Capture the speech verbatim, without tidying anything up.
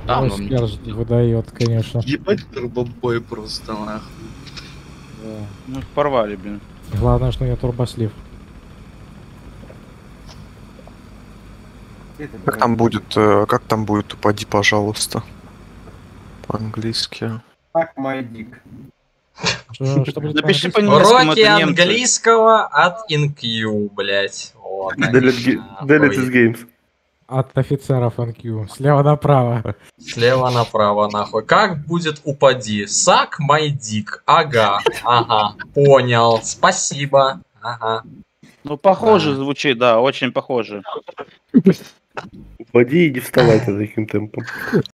Да, Ой, ну, Серж выдает, конечно. ебать турбобой просто, нахуй. Да. Ну, их порвали, блин. Главное, что у него турбослив. Как там будет, э, как там будет, упади, пожалуйста. По-английски. Так, мой дик. Что, что будет Напиши по-английски? по-немецкому, Уроки это немцы. английского от инкью, блять. Вот они, Delete нахуй. games. От офицеров эн кью. Слева направо. Слева направо, нахуй. Как будет упади? Сак мой дик. Ага, ага. Понял. Спасибо. Ага. Ну, похоже Да. звучит, да, очень похоже. Упади и не вставайте таким темпом.